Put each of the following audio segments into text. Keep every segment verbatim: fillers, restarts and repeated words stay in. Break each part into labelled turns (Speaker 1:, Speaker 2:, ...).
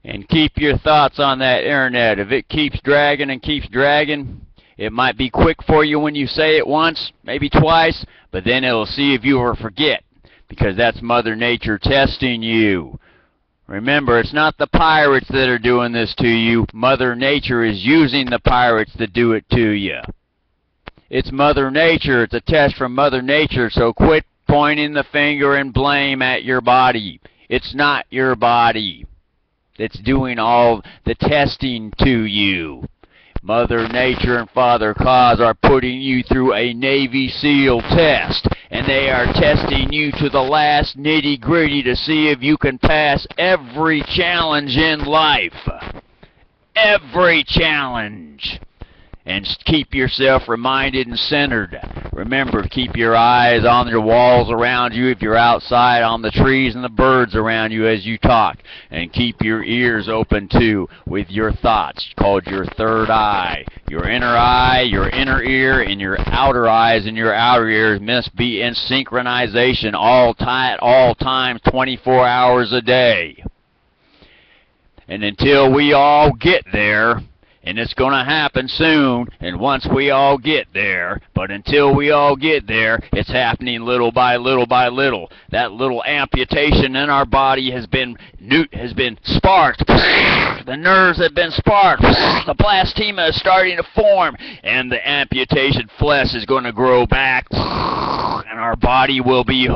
Speaker 1: And keep your thoughts on that internet. If it keeps dragging and keeps dragging, it might be quick for you when you say it once, maybe twice, but then it'll see if you ever forget, because that's Mother Nature testing you. Remember, it's not the pirates that are doing this to you. Mother Nature is using the pirates to do it to you. It's Mother Nature. It's a test from Mother Nature, so quit pointing the finger and blame at your body. It's not your body that's doing all the testing to you. Mother Nature and Father Cause are putting you through a Navy SEAL test, and they are testing you to the last nitty-gritty to see if you can pass every challenge in life. Every challenge. And keep yourself reminded and centered. Remember, keep your eyes on the walls around you if you're outside, on the trees and the birds around you as you talk. And keep your ears open too with your thoughts, called your third eye. Your inner eye, your inner ear, and your outer eyes and your outer ears must be in synchronization all time, all times, twenty-four hours a day. And until we all get there, and it's going to happen soon, and once we all get there, but until we all get there, it's happening little by little by little. That little amputation in our body has been has been sparked. The nerves have been sparked. The blastema is starting to form, and the amputation flesh is going to grow back, and our body will be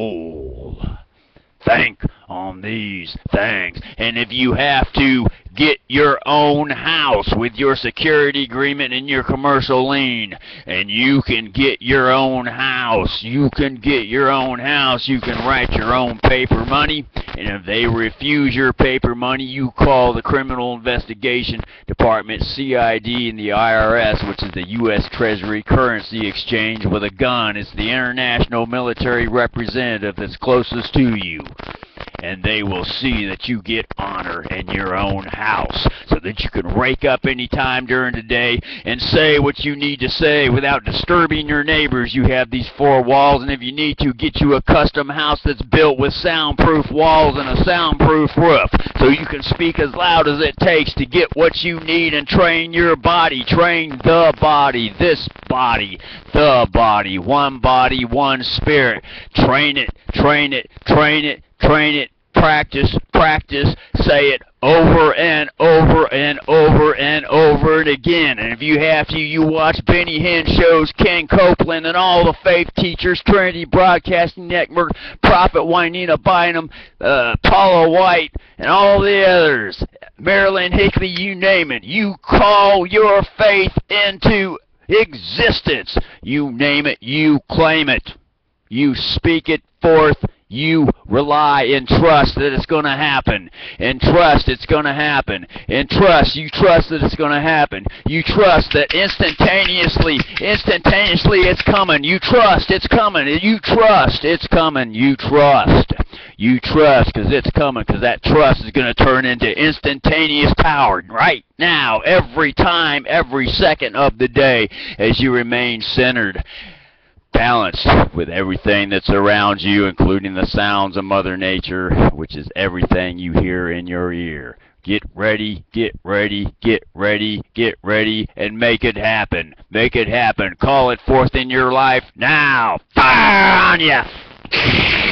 Speaker 1: whole. Think on these things. And if you have to get your own house with your security agreement and your commercial lien, and you can get your own house, you can get your own house, you can write your own paper money, and if they refuse your paper money, you call the Criminal Investigation Department, C I D, and the I R S, which is the U S Treasury Currency Exchange, with a gun. It's the international military representative that's closest to you. And they will see that you get honor in your own house, so that you can wake up any time during the day and say what you need to say without disturbing your neighbors. You have these four walls, and if you need to, get you a custom house that's built with soundproof walls and a soundproof roof, so you can speak as loud as it takes to get what you need and train your body. Train the body, this body, the body, one body, one spirit. Train it, train it, train it, train it, practice, practice, say it over and over and over and over and again. And if you have to, you watch Benny Hinn shows, Ken Copeland, and all the faith teachers, Trinity Broadcasting Network, Prophet Juanita Bynum, uh, Paula White, and all the others, Marilyn Hinckley, you name it. You call your faith into existence. You name it, you claim it. You speak it forth. You rely and trust that it's going to happen. And trust it's going to happen. And trust, you trust that it's going to happen. You trust that instantaneously, instantaneously it's coming. You trust it's coming. You trust it's coming. You trust. You trust because it's coming, because that trust is going to turn into instantaneous power right now, every time, every second of the day, as you remain centered, balanced with everything that's around you, including the sounds of Mother Nature, which is everything you hear in your ear. Get ready, get ready, get ready, get ready, and make it happen. Make it happen. Call it forth in your life now. Fire on ya!